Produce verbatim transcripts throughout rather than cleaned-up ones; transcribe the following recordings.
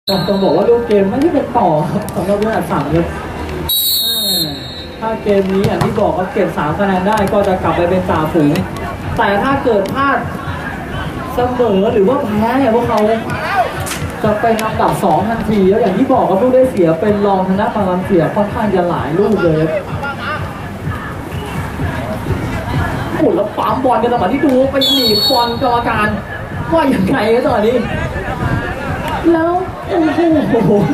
ต้องบอกว่าลูกเกมไม่ได้เป็นต่อสำหรับเรื่องอัดสั่งเลยถ้าเกมนี้อย่างที่บอกเขาเก็บสามคะแนนได้ก็จะกลับไปเป็นจ่าฝูงแต่ถ้าเกิดพลาดเสมอหรือว่าแพ้เนี่ยพวกเขาจะไปนำดับสองทันทีแล้วอย่างที่บอกเขาลูกได้เสียเป็นรองชนะประมาณเสียค่อนข้างจะหลายลูกเลยโอ้แล้วปั๊มบอลกันตอนที่ดูไปหนีบอลกรรมการว่าอย่างไรกันตอนนี้แล้วโอ้โห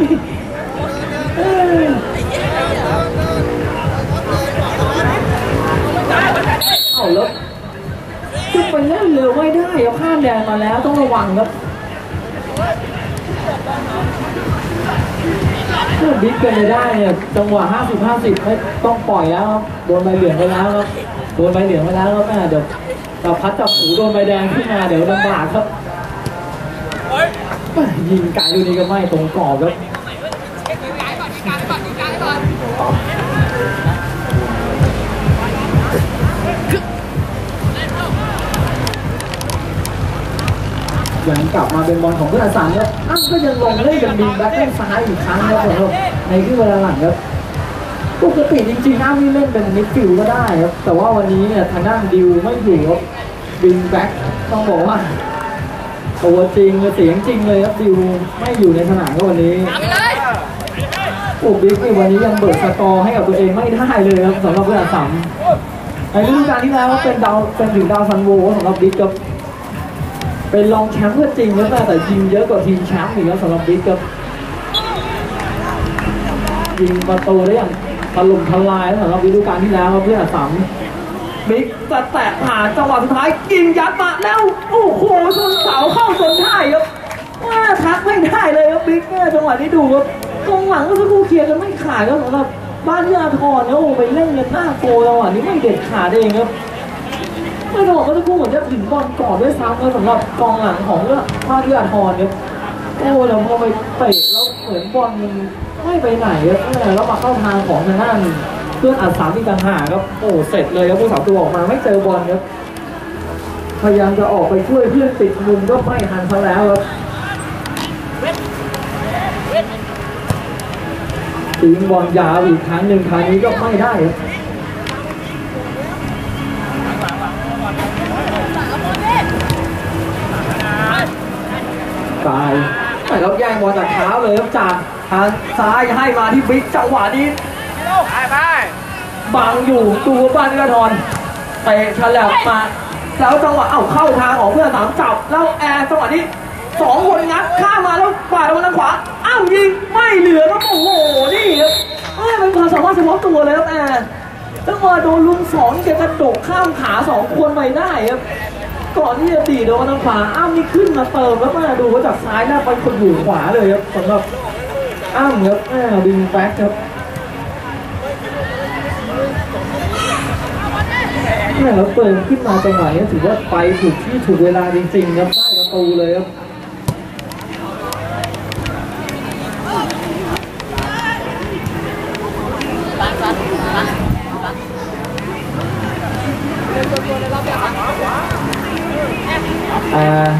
เอาแล้วจะไปเล่นเร็วไม่ได้เอาข้ามแดนมาแล้วต้องระวังครับถ้าบิ๊กเป็นไปได้เนี่ยจังหวะห้าสิบ ห้าสิบไม่ต้องปล่อยแล้วครับโดนใบเหลืองไปแล้วครับโดนใบเหลืองไปแล้วครับแม่เดี๋ยวจับพัดจับหูโดนใบแดงขึ้นมาเดี๋ยวลำบากครับยิงไกลดูนี่ก็ไม่ตรงกรอบครับยังกลับมาเป็นบอลของเพื่อนอาสานครับอ้าวก็ยังลงเล่นกันบินแบ็คแข้งซ้ายอีกครั้งครับผมในครึ่งเวลาหลังครับปกติจริงๆอ้าวนี่เล่นเป็นมิดฟิลด์ก็ได้ครับแต่ว่าวันนี้เนี่ยทางด้านดิวไม่อยู่ครับบินแบ็คต้องบอกว่าตัวจริงเสียงจริงเลยครับดิวไม่อยู่ในสนามก็วันนี้โอ้บิ๊กวันนี้ยังเบิกสกอร์ให้กับตัวเองไม่ได้เลยครับสำหรับเพื่อนอาสานในฤดูกาลที่แล้วเป็นดาวเป็นถึงดาวซันโวสำหรับบิ๊กครับเป็นรองแชมป์ก็จริงแล้วแต่ยิงเยอะกว่าทีมแชมป์อีกแล้วสำหรับบิ๊กครับยิงประตูได้อย่างถล่มทลายสำหรับฤดูกาลที่แล้วเพื่อนอาสามบิ๊กจะแตะผ่านจังหวะสุดท้ายยิงยัดมาแล้วโอ้โหชนเสาเข้าชนท้ายครับว่าทักไม่ได้เลยครับบิ๊กเนี่ยจังหวะนี้ดูครับกองหลังก็สักครู่เคลียร์กันไม่ขาดครับสำหรับบ้านเรือทอนแล้วโอ้ไปเล่นกันหน้าโกจังหวะนี้ไม่เด็ดขาดเองครับไม่ต้องบอกว่าสักครู่เหมือนจะถึงบอลก่อนด้วยซ้ำแล้วสำหรับกองหลังของเรือบ้านเรือทอนครับโอ้แล้วพอไปเตะแล้วเหมือนบอลมันไม่ไปไหนครับแล้วมาเข้าทางของทางด้านเพื่อนอัดสามที่ต่างหากครับโอ้เสร็จเลยครับผู้สาวตัวออกมาไม่เจอบอลครับพยายามจะออกไปช่วยเพื่อนติดมุมก็ไม่ทันเขาแล้วครับตีบอลยาวอีกครั้งหนึ่งครั้งนี้ก็ไม่ได้ครับตายแต่เราแย่งบอลจากเท้าเลยครับจากทางซ้ายให้มาที่บิ๊กจังหวะนี้บังอยู่ตัวบ้านกระทอนเตะฉลับมาแล้วจังหวะเอ้าเข้าทางของเพื่อนสามจับแล้วแอร์จังหวะนี้สองคนงัดข้ามาแล้วปาดมาทางขวาอ้าวยิงไม่เหลือครับโอ้โหนี่ครับเออเป็นความสามารถเฉพาะตัวเลยครับแอร์จังหวะโดนลุมสองแกกระโดดข้ามขาสองคนไปได้ครับก่อนที่จะตีโดนทางขวาอ้าวนี่ขึ้นมาเติมแล้วมาดูว่าจากซ้ายหน้าไปคนอยู่ขวาเลยครับสำหรับอ้าวครับแอร์ดึงแบ็คครับนี่แล้วเติมขึ้นมาจังหวะนี้ถือว่าไปถูกที่ถูกเวลาจริงๆครับได้ประตูเลยครับอ่า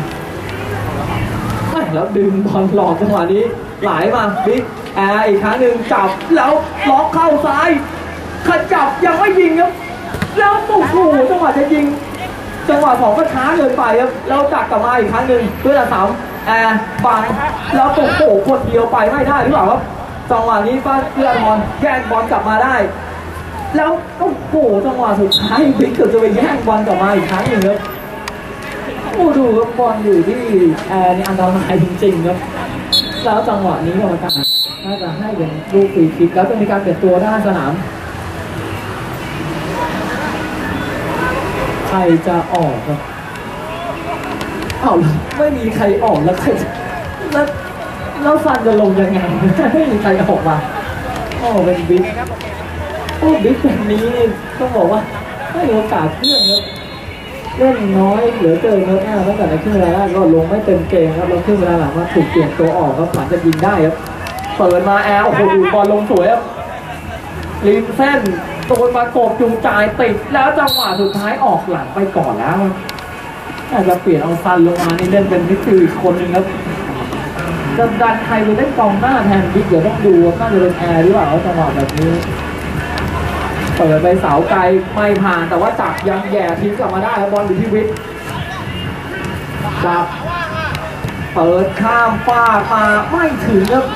แล้วดึงบอลหลอกจังหวะนี้ไหลมาบิ๊กแอร์อีกครั้งหนึ่งจับแล้วล็อกเข้าซ้ายขจับยังไม่ยิงครับแล้วโอ้โหจังหวะจะยิงจังหวะสองก็ช้าเกินไปครับแล้วจับกลับมาอีกครั้งหนึ่งเพื่อสามแอร์บังแล้วโอ้โหคนเดียวไปไม่ได้หรือเปล่าครับจังหวะนี้ป้าเพื่อนบอลแย่งบอลกลับมาได้แล้วโอ้โหจังหวะสุดท้ายบิ๊กเกือบจะไปแย่งบอลกลับมาอีกครั้งหนึ่งครับโอ้ดูครับบอลอยู่ที่แอร์นี่อันตรายจริงๆครับแล้วจังหวะนี้กรรมการน่าจะให้เป็นลูกฟรีคิกแล้วจะมีการเปลี่ยนตัวด้านสนามใครจะออกครับอ้าวไม่มีใครออกแล้วใครแล้วแล้วฟันจะลงยังไงไม่มีใครออกมาโอ้เป็นบิ๊กโอ้บิ๊กแบบนี้ต้องบอกว่าให้โอกาสเพื่อนครับเล่นน้อยเหลือเกินครับตั้งแต่ในครึ่งเวลาแรกก็ลงไม่เต็มเกมครับแล้วครึ่งเวลาหลังมาถูกเปลี่ยนตัวออกครับหลังจะยิงได้ครับเปิดมาแอลโอ้โหดูบอลลงสวยครับริมเส้นโดนประกบจูงใจติดแล้วจังหวะสุดท้ายออกหลังไปก่อนแล้วอาจจะเปลี่ยนเอาซันลงมานี่เล่นเป็นมิดฟิลด์อีกคนหนึ่งครับ โจะดันใครไปเล่นกองหน้าแทนบิ๊กเดี๋ยวต้องดูน่าจะเป็นแอร์หรือเปล่าจังหวะแบบนี้เปิดไปเสาไกลไม่ผ่านแต่ว่าจับยังแย่ทิ้งกลับมาได้บอลอยู่ที่วิทย์จับเปิดข้ามฟาดมาไม่ถึงครับ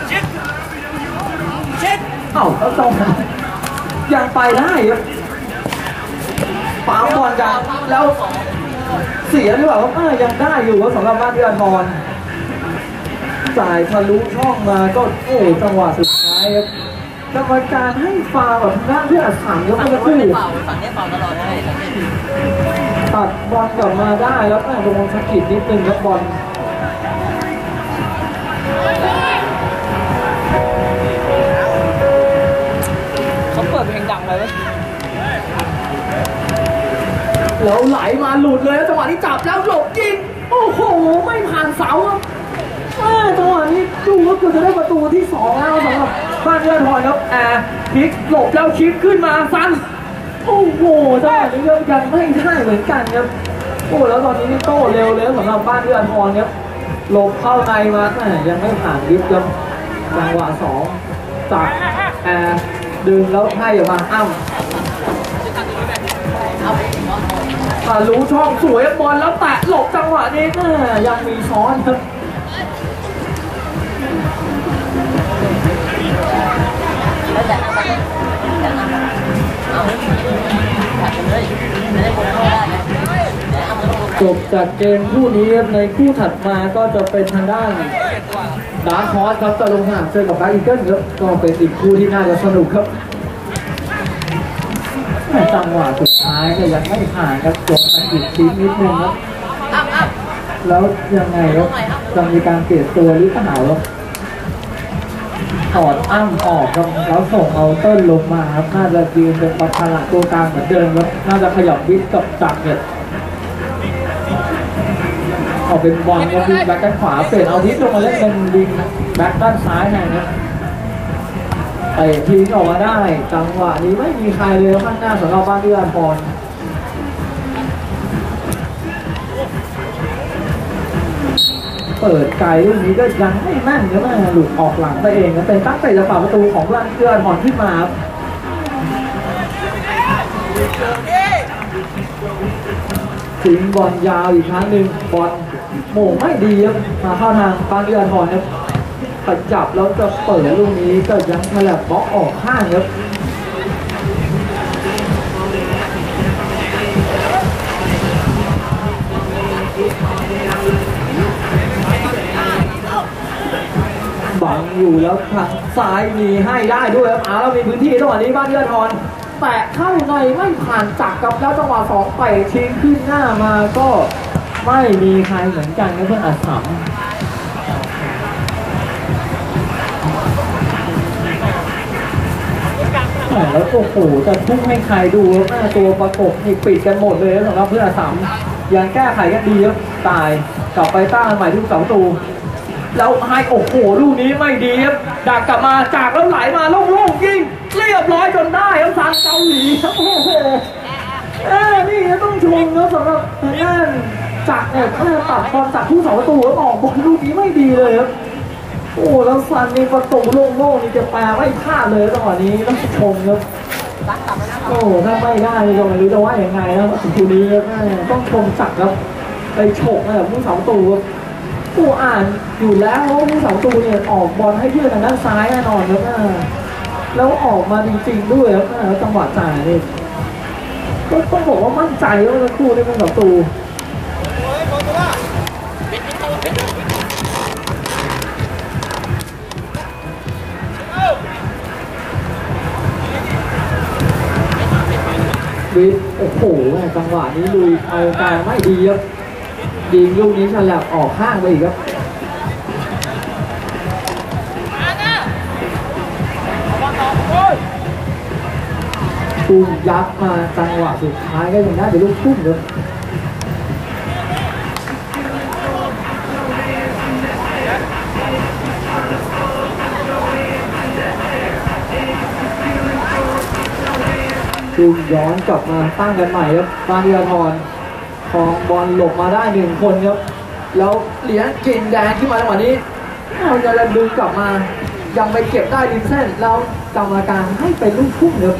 เอ้าแล้วตรงยังไปได้ครับปั๊มบอลกันแล้วเสียหรือเปล่าว่ายังได้อยู่สำหรับบ้านเรือนบอลจ่ายทะลุช่องมาก็โอ้จังหวะสุดท้ายครับกรรมการให้ฟาวแบบด้านเพื่อสั่งยกมือขึ้นฝั่งนี้เป่าตลอดเลยตัดบอลกลับมาได้แล้วโดนสกิดนิดนึงครับบอลเขาเปิดเพลงดังเลยแล้วไหลมาหลุดเลยจังหวะนี้จับแล้วหลบยิงโอ้โหไม่ผ่านเสาครับจังหวะนี้ดูว่าเกือบจะได้ประตูที่สองแล้วสำหรับบ้านเรือนทอยครับแอร์พลิกหลบแล้วชิปขึ้นมาซันโอ้โหจังหวะนี้ยังไม่ได้เหมือนกันครับโอ้แล้วตอนนี้นี่โต้เร็วเลยสำหรับบ้านเรือนทอยครับหลบเข้าในมาแต่ยังไม่ผ่านลิฟต์ครับจังหวะสองจากแอร์ดึงแล้วให้ออกมาอ้ำรู้ช่องสวยบอลแล้วแตะหลบจังหวะนี้ยังมีซ้อนครับจบจากเกมคู่นี้ในคู่ถัดมาก็จะเป็นทางด้านดาร์คฮอร์สครับจะลงสนามเจอกับแบล็คอีเกิลครับก็เป็นอีกคู่ที่น่าจะสนุกครับจังหวะสุดท้ายก็ยังไม่ผ่านครับจบไปอีกทีนิดนึงครับแล้วยังไงครับจะมีการเปลี่ยนตัวหรือเปล่าครับถอดอ้ำออกครับแล้วส่งเอาเติ้ลลงมาครับน่าจะยืนเป็นปัจจัยตัวกลางเหมือนเดิมครับน่าจะขยับวิทกับจักรเนี่ยออกเป็นบอลครับวิ่งแบ็คด้านขวาเปลี่ยนเอาทิศลงมาเล่นเป็นวิ่งแบ็คด้านซ้ายแทนครับเตะทิ้งออกมาได้จังหวะนี้ไม่มีใครเลยข้างหน้าสำหรับบ้านเรือนบอลเปิดไกลลูกนี้ก็ยังไม่แม่นครับหลุดออกหลังไปเองนะเป็นตั้งแต่จะฝ่าประตูของบ้านเรือนบอลขึ้นมาทิ้งบอลยาวอีกครั้งหนึ่งบอลโหม่ไม่ดีครับมาเข้าทางบ้านเรือนบอลครับขยับแล้วจะเปิดลูกนี้ก็ยังฉลับบล็อกออกข้างครับบังอยู่แล้วทางซ้ายมีให้ได้ด้วยครับอ้าวแล้วมีพื้นที่จังหวะนี้บ้านเรือนทอนแตะเข้าในไม่ผ่านจักรกับแล้วจังหวะสองไปทิ้งขึ้นหน้ามาก็ไม่มีใครเหมือนกันนะเพื่อนอัศสัมแล้วโอ้โหจะพุ่งให้ใครดูหน้าตัวประกบนี่ปิดกันหมดเลยสำหรับเพื่อนอัศสัมยังแก้ไขกันดีครับตายกลับไปตั้งใหม่ทุกเสาตูแล้วให้โอ้โหลูกนี้ไม่ดีครับดักกลับมาจากแล้วไหลมาโล่งๆยิงเรียบร้อยจนได้ครับทางเกาหลีครับโอ้โหเออนี่ต้องชมนะสำหรับทางด้านจากเนี่ยตัดบอลจากผู้สาประตูแล้วออกบอลลูกนี้ไม่ดีเลยครับโอ้แล้วซันนี่ประตูโล่งๆนี่จะแปลไม่พลาดเลยตอนนี้ต้องชมครับโอ้ถ้าไม่ได้ก็ไม่รู้จะว่าอย่างไงนะคู่นี้ครับต้องชมจักครับไปฉกนะผู้สาประตูผู้อ่านอยู่แล้วเพราะผู้สาประตูเนี่ยออกบอลให้เพื่อนทางด้านซ้ายแน่นอนครับแล้วออกมาจริงๆด้วยครับจังหวะจ่ายนี่ก็ต้องบอกว่ามั่นใจว่าคู่นี้เป็นประตูวิทโอ้โหจังหวะนี้ลุยเอาการไม่ดีครับยิงลูกนี้ฉลับออกข้างไปอีกครับตุ้มยับมาจังหวะสุดท้ายก็ยังได้เป็นลูกทุ่มครับตุ้มย้อนกลับมาตั้งกันใหม่ครับบ้านเรือนทอนคองบอลหลบมาได้หนึ่งคนครับแล้วเหรียญกินแดงขึ้นมาจังหวะนี้เราจะดึงกลับมายังไปเก็บได้ริมเส้นแล้วกรรมการให้เป็นลูกทุ่งเนอะ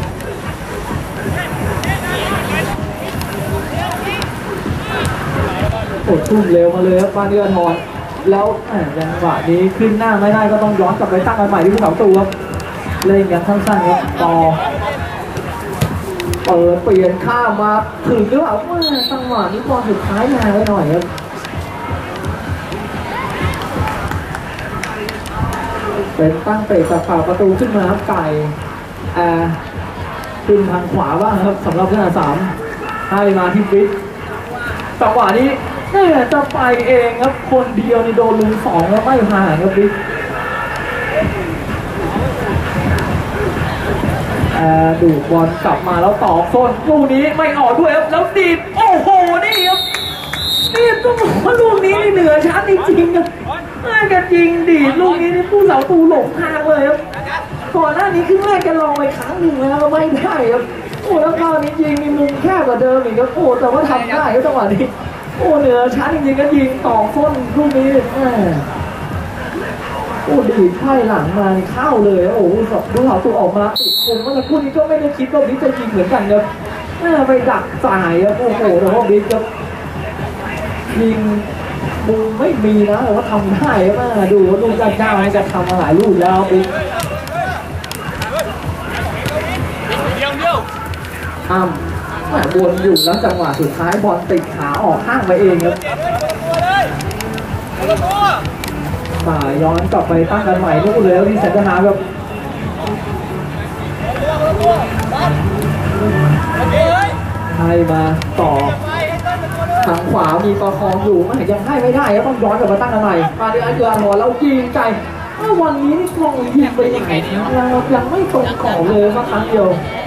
โอ้ทุ่มเร็วมาเลยครับบ้านเรือทอนแล้วจังหวะนี้ขึ้นหน้าไม่ได้ก็ต้องย้อนกลับไปตั้งกันใหม่ที่ผู้สาวตัวครับเล่นกันสั้นๆครับต่อเปิดเปลี่ยนข้ามมาถึงหรือเปล่าว่าจังหวะนี้บอลสุดท้ายมาไว้หน่อยครับเป็นตั้งเตะจากฝาประตูขึ้นมาครับไก่แอร์ขึ้นทางขวาบ้างครับสำหรับเพื่อนสามให้มาที่ฟิตจังหวะนี้เนี่ยจะไปเองครับคนเดียวนี่โดนลุมสองแล้วไม่ห่างครับฟิตแอร์ดูบอลกลับมาแล้วต่อโซนลูกนี้ไม่ออกด้วยครับแล้วดีดโอ้โหนี่ครับนี่ต้องบอกว่าลูกนี้นี่เหนือชั้นจริงๆครับน่าจะจริงดีลูกนี้นี่ผู้สาวตูหลงทางเลยครับก่อนหน้านี้ครึ่งแรกจะลองไปครั้งหนึ่งแล้วไม่ได้ครับโอ้แล้วคราวนี้ยิงมีมุมแคบกว่าเดิมอีกครับโอ้แต่ว่าทำได้ครับจังหวะนี้โอ้เหนือชั้นจริงๆก็ยิงต่อส้นลูกนี้โอ้ดีดไพ่หลังมาเข้าเลยโอ้ผู้สาวตูออกมาติดมุมเมื่อสักครู่นี้ก็ไม่ได้คิดว่าบิ๊กจะยิงเหมือนกันครับไปดักจ่ายครับโอ้โหแต่ว่าบิ๊กครับยิงมุมไม่มีนะแต่ว่าทำได้มาดูว่าลูกจ้าเจ้าจะทำมาหลายลูกแล้วปิ๊กอ้ำแหมวนอยู่แล้วจังหวะสุดท้ายบอลติดขาออกข้างไปเองครับมาย้อนกลับไปตั้งกันใหม่นู่นเลยที่เซนเตอร์ฮาร์ครับให้มาต่อทางขวามีประคองอยู่ไม่ยังให้ไม่ได้ครับต้องย้อนกลับมาตั้งกันใหม่มาเดือนเดือนหัวเรายิงใจวันนี้นี่กองยิงไปยังไงยังยังไม่ตรงกรอบเลยสักครั้งเดียว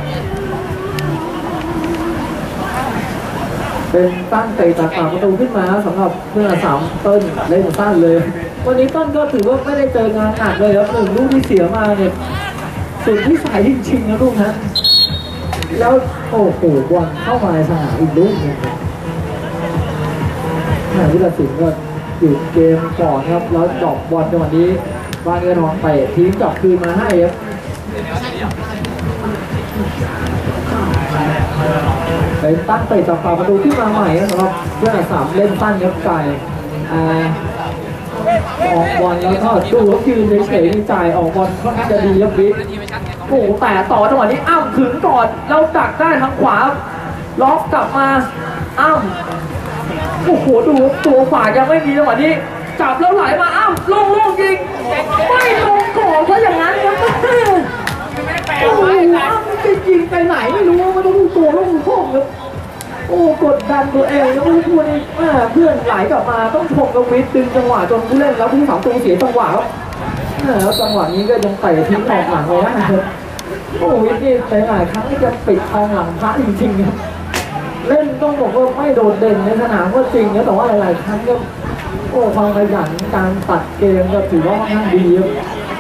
เป็นตั้งเตะจากปากประตูขึ้นมาสำหรับเมื่อสามต้นเล่นสั้นเลยวันนี้ต้นก็ถือว่าไม่ได้เจองานหนักเลยครับหนึ่งลูกที่เสียมาเนี่ยสุดที่สายจริงๆนะลูกนะแล้วโอ้โหบอลเข้ามาในสนามอีกลูกนึงผู้ตัดสินก็หยุดเกมก่อนครับแล้วดอกบอลจังหวะนี้บ้านเงินทองเตะทิ้งกลับคืนมาให้ครับเป็นตั้งเตะจากฝั่งประตูขึ้นมาใหม่สำหรับเพื่อนสามเล่นสั้นครับไก่ออกบอลแล้วก็ดูแล้วยืนเฉยๆจ่ายออกบอลค่อนข้างจะดีครับบิ๊กโอ้แต่ต่อจังหวะนี้อ้ำถึงก่อนแล้วดักได้ทางขวาล็อกกลับมาอ้ำโอ้โหดูตัวฝ่ายยังไม่มีจังหวะนี้จับแล้วไหลมาอ้ำลงลงยิงไม่ลงก่อนเพราะอย่างนั้นครับโอ้โหอ้ำมันจะยิงไปไหนไม่รู้ว่าต้องตัวลงโค้งครับโอ้กดดันตัวเองแล้วผู้ผู้นี้เพื่อนไหลกลับมาต้องชกกับวิทย์ดึงจังหวะจนผู้เล่นแล้วผู้สาวตัวเสียจังหวะครับแล้วจังหวะนี้ก็ยังเตะทิ้งออกหลังเลยนะครับโอ้วิทย์นี่ไปหลายครั้งที่จะปิดทองหลังพระจริงๆครับเล่นต้องบอกว่าไม่โดดเด่นในสนามก็จริงนะแต่ว่าหลายๆครั้งก็โอ้ความขยันการตัดเกมก็ถือว่าค่อนข้างดีครับ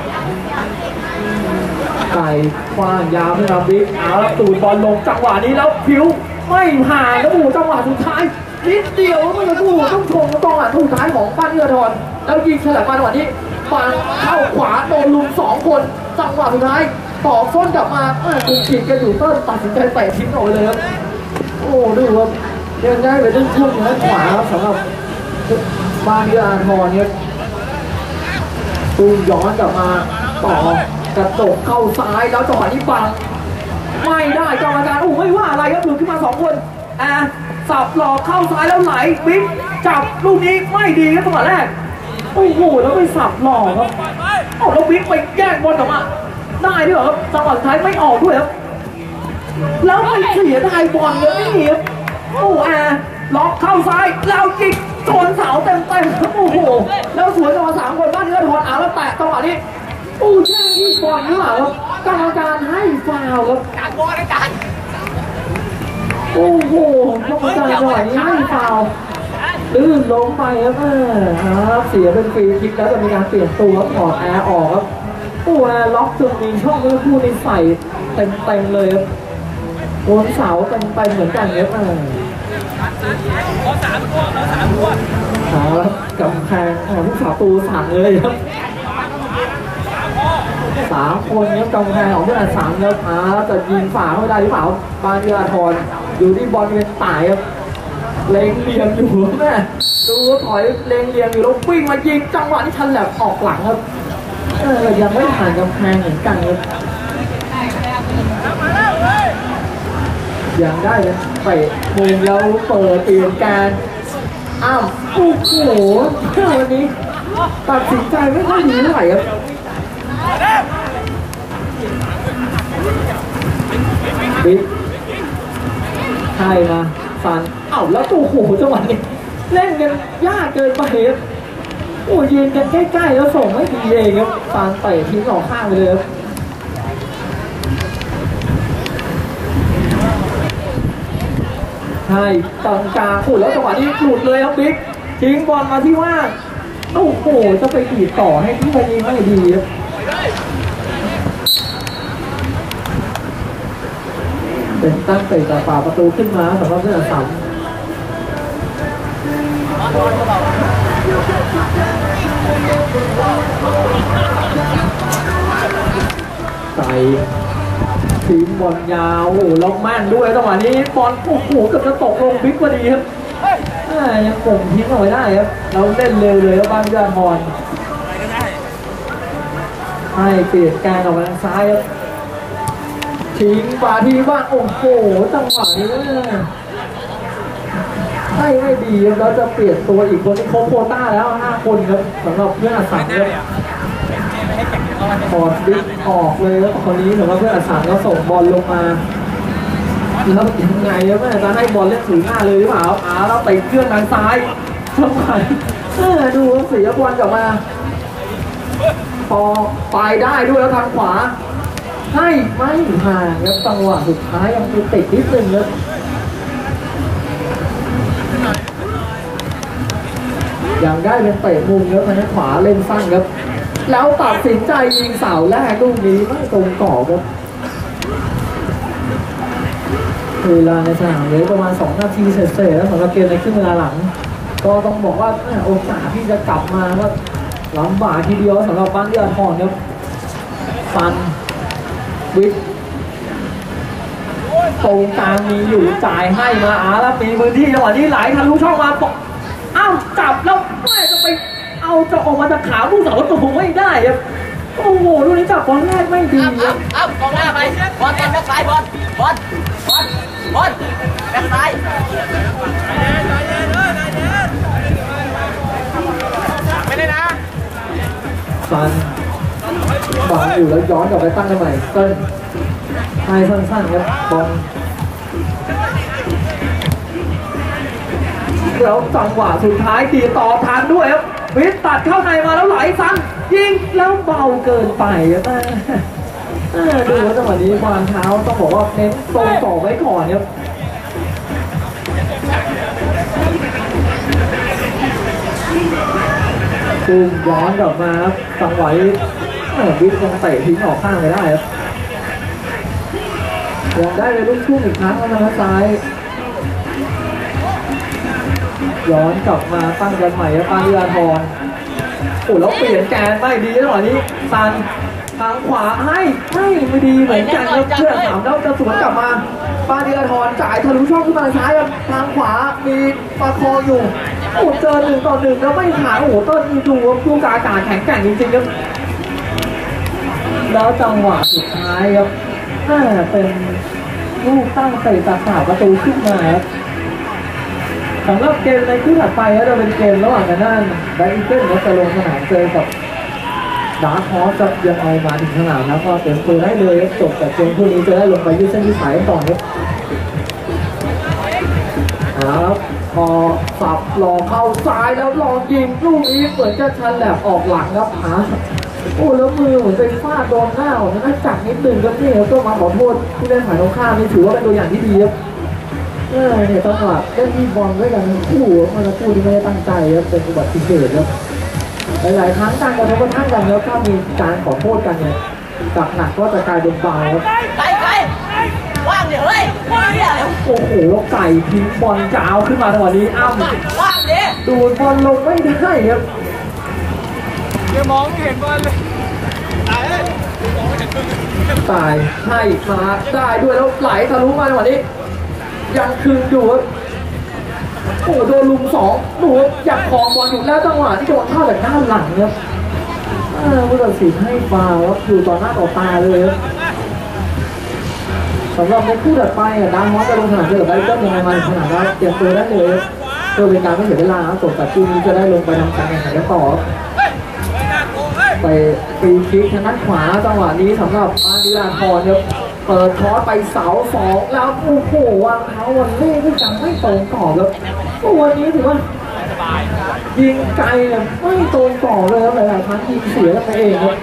ไก่คว้างยาวให้เราบิ๊กเอาแล้วตูดบอลลงจังหวะนี้แล้วผิวไม่ห่างแล้วโอ้จังหวะสุดท้ายนิดเดียวมันจะกู้ต้องชมจังหวะสุดท้ายของบ้านเรือทอนแล้วยิงฉลับมาจังหวะนี้ฟังเข้าขวาโดนลุมสองคนจังหวะสุดท้ายต่อส้นกลับมาคุมขีดกันอยู่ต้นตัดสินใจเตะทิ้งออกเลยครับโอ้ดูครับยังได้ไปต้องช่วงนี้ขวาครับสำหรับบ้านเรือทอนเนี่ยตูย้อนกลับมาต่อกระโดดเข้าซ้ายแล้วจังหวะนี้บังไม่ได้กรรมการโอ้ไม่ว่าอะไรครับหลุดขึ้นมาสองคนอ่าสับหลอกเข้าซ้ายแล้วไหลบิ๊กจับลูกนี้ไม่ดีครับจังหวะแรกโอ้โหแล้วไปสับหลอกครับโอ้แล้วบิ๊กไปแย่งบอลออกมาได้ด้วยครับจังหวะท้ายไม่ออกด้วยครับแล้วไปเสียได้บอลเลยนี่ครับโอ้อาล็อกเข้าซ้ายแล้วจิกชนเสาเต็มเต็มโอ้โหแล้วสวนจังหวะสามคนบ้านเนื้อทอนเอาแล้วแตะจังหวะนี้โอ้แช่งที่บอลหรือเปล่าครับกรรมการให้ฟาวครับการบอลในการโอ้โหกรรมการจังหวะนี้ให้ฟาวลื่นล้มไปครับครับเสียเป็นฟรีคิกแล้วจะมีการเปลี่ยนตัวถอดแอร์ออกครับโอ้แอร์ล็อกจนมีช่องเมื่อคู่นี้ใส่เต็มเต็มเลยครับโดนเสาเต็มเต็มเหมือนกันครับขอสามตัวขอสามตัวครับกำแพงผู้สาวตูสั่งเลยครับสามคนครับกำแพงของเพื่อนสามครับอ่าจะยิงฝ่าเข้าไปได้หรือเปล่าบางเดือทอนอยู่ที่บอลเป็นตายครับเล็งเลียงอยู่แม่ดูถอยเล็งเลียงอยู่แล้ววิ่งมายิงจังหวะที่ชันแหลบออกหลังครับเออยังไม่ผ่านกำแพงเหมือนกันครับยังได้เลยเตะมุมแล้วเปิดเปลี่ยนการอ้าวโอ้โหวันนี้ตัดสินใจไม่ค่อยดีเท่าไหร่ครับบิ๊กใช่มาฟันเอ้าแล้วตัวโหจังหวะนี้เล่นกันยากเกินไปครับโอ้ยืนกันใกล้ๆแล้วส่งไม่ดีเองครับฟันเตะทิ้งออกข้างไปเลยครับใช่ตรงกลางโอ้แล้วจังหวะนี้หลุดเลยครับบิ๊กทิ้งบอลมาที่ว่างโอ้โหจะไปตีต่อให้ที่ไปยิงไม่ดีครับเป็นตั้งเตะจากฝ่าประตูขึ้นมาสำหรับเพื่อนสามใส่ทีมบอลยาวโอ้ล็อกแม่นด้วยจังหวะนี้บอลโอ้โหเกือบจะตกลงบิ๊กพอดีครับยังกลมทิ้งเอาไว้ได้ครับเราเล่นเร็วเลยแล้วบ้านยอดบอลให้เปลี่ยนการออกมาทางซ้ายครับทิ้งปาทีว่าโอ้โหจังหวะนี้ให้ไม่ดีแล้วจะเปลี่ยนตัวอีกคนที่โคโคต้าแล้วห้าคนครับสำหรับเพื่อนอาสาครับถอดบิ๊กออกเลยแล้วคนนี้สำหรับเพื่อนอาสาแล้วส่งบอลลงมาแล้วยังไงครับแม่จะให้บอลเล่นถึงหน้าเลยหรือเปล่าอ่าแล้วไปเคลื่อนทางซ้ายจังหวะเออดูเสียบอลกลับมาพอไปได้ด้วยแล้วทางขวาให้ไม่ห่างครับจังหวะสุดท้ายยังติดนิดนึงครับยังได้เป็นเตะมุมครับทางขวาเล่นสั้นครับแล้วตัดสินใจยิงเสาแรกลูกนี้ไม่ตรงกรอบครับเวลาในสนามเหลือประมาณสองนาทีเศษๆแล้วสำหรับเกมในครึ่งเวลาหลังก็ต้องบอกว่าโอกาสที่จะกลับมาก็ลำบากทีเดียวสำหรับบ้านเดือดทอนครับฟันวิทตรงกลางมีอยู่จ่ายให้มาอาแล้วมีพื้นที่จังหวะนี้ไหลทะลุช่องมาปกอ้าวจับแล้วแม่จะไปเอาจะออกมาจากขาผู้สาวตัวไม่ได้ครับโอ้โหลูกนี้จับบอลแรกไม่ดีครับอ้าวกองหน้าไปบอลบอลแบ็คซ้ายบอลบอลบอลบอลแบ็คซ้ายไม่ได้นะฟันบังอยู่แล้วย้อนกลับไปตั้งได้ใหม่เต้นให้สั้นๆครับบอลแล้วจังหวะสุดท้ายตีต่อทันด้วยครับวิทตัดเข้าในมาแล้วไหลสั้นยิงแล้วเบาเกินไปครับดูว่าจังหวะนี้วางเท้าต้องบอกว่าเน้นตรงต่อไว้ก่อนครับซึ่งย้อนกลับมาครับจังหวะวิทยังเตะทิ้งออกข้างไปได้ครับยังได้เลยลูกทุ่งอีกครั้งนะซ้ายย้อนกลับมาตั้งกันใหม่ครับปานิลาทรโอ้แล้วเปลี่ยนแกนไม่ดีจังหวะนี้ซันทางขวาให้ให้ไม่ดีเหมือนกันครับเพื่อนสามแล้วจะสวนกลับมาปานิลาทรจ่ายทะลุช่องขึ้นมาซ้ายครับทางขวามีปาคออยู่โอ้เจอหนึ่งต่อหนึ่งแล้วไม่ผ่านโอ้โหต้นดูดูกาการแข็งแกร่งจริงๆครับแล้วจังหวะสุดท้ายครับน่าเป็นลูกตั้งเตะจากฝาประตูขึ้นมาครับสำหรับเกมในคู่ถัดไปก็จะเป็นเกมระหว่างกันนั่นแบงค์เกิลจะลงสนามเจอกับดาร์คฮอสจะยังเอามาถึงสนามแล้วก็เตรียมตัวได้เลยจบแต่เกมคู่นี้จะได้ลงไปยืดเส้นยืดสายก่อนครับครับพอสับหลอกเข้าซ้ายแล้วลองยิงลูกนี้เหมือนจะชันแหลบออกหลังครับหาโอ้แล้วมือเหมือนไปฟาดโดนหน้าของนักจักนิดนึงครับนี่แล้วก็มาขอโทษผู้เล่นฝ่ายตรงข้ามนี่ถือว่าเป็นตัวอย่างที่ดีครับเออเนี่ยต้องหลับเล่นที่บอลด้วยกันคู่มันคู่ที่ไม่ได้ตั้งใจครับเป็นอุบัติเหตุครับหลายๆครั้งการกระทบกระทั่งกันแล้วถ้ามีการขอโทษกันเนี่ยจากหนักก็จะกลายเป็นเบาครับไปไปว่างเดี๋ยวเฮ้ยโอ้โหไก่ทิ้งบอลจ้าวขึ้นมาตอนนี้อ้ำว่างเดี๋ยวดูบอลลงไม่ได้ครับเดี๋ยวมองไม่เห็นบอลเลยตายให้มาได้ด้วยแล้วไหลทะลุมาในวันนี้ยังคืนอยู่โอ้โดนลุมสองหนูอยากคลองบอลอยู่แล้วจังหวะที่โดนเข้าจากด้านหลังครับผู้ตัดสินให้ฟาวครับอยู่ต่อหน้าต่อตาเลยครับสำหรับในคู่ถัดไปอ่ะดาวฮอสจะลงสนามเจอกับไบเกิ้ลยังไงมาขนาดนั้นเตรียมตัวได้เลยเพื่อเป็นการไม่เสียเวลาครับส่วนตัดคู่นี้จะได้ลงไปทำการแข่งขันกันต่อไปปีคิกทางด้านขวาจังหวะนี้สำหรับมาดิลาทอนครับเปิดคอร์สไปเสาสองแล้วโอ้โหวางเท้าวันเล่ที่จังไม่ตรงต่อแล้ววันนี้ถือว่ายิงไกลเนี่ยไม่ตรงต่อเลยครับหลายๆครั้งยิงเสียกันไปเองครับ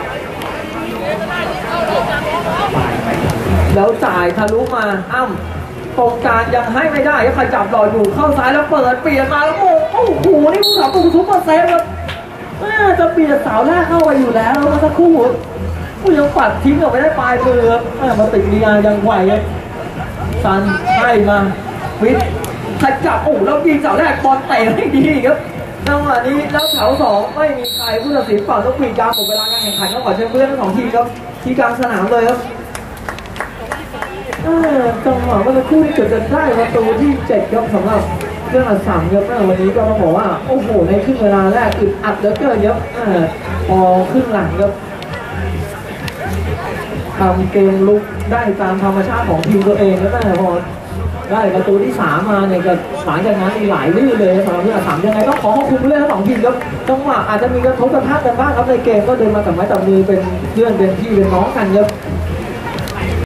แล้วจ่ายทะลุมาอ้ำตรงกลางยังให้ไม่ได้ใครจับรออยู่เข้าซ้ายแล้วเปิดเปลี่ยนมาแล้วโอ้โหนี่ผู้สาวตัวซุปเปอร์เซฟครับจะเปลี่ยนสาวแรกเข้าไปอยู่แล้วแล้วมาสักครู่ผู้ยังปัดทิ้งออกไปได้ปลายมือครับมาติดลีอายังไหวครับซันให้มาวิทย์ใครจับโอ้แล้วยิงสาวแรกบอลเตะให้ดีครับจังหวะนี้แล้วแถวสองไม่มีใครผู้ตัดสินฝั่งต้องปิดยามหมดเวลาการแข่งขันก็ขอเชิญเพื่อนทั้งสองทีมครับที่กลางสนามเลยครับจังหวะเมื่อสักครู่ที่เกิดจะได้ประตูที่เจ็ดครับสำหรับเรื่องอัดสามครับวันนี้ก็ต้องบอกว่าโอ้โหในครึ่งเวลาแรกอึดอัดเหลือเกินครับพอครึ่งหลังครับทำเกมลุกได้ตามธรรมชาติของทีมตัวเองแล้วแต่พอได้ประตูที่สามมาเนี่ยก็หลังจากนั้นมีหลายลื่นเลยสำหรับเรื่องอัดสามยังไงต้องขอขอบคุณเรื่องทั้งสองทีมครับจังหวะอาจจะมีกระทบกระทั่งกันบ้างครับในเกมก็เดินมากับไม้จับมือเป็นเพื่อนเป็นพี่เป็นน้องกันครับ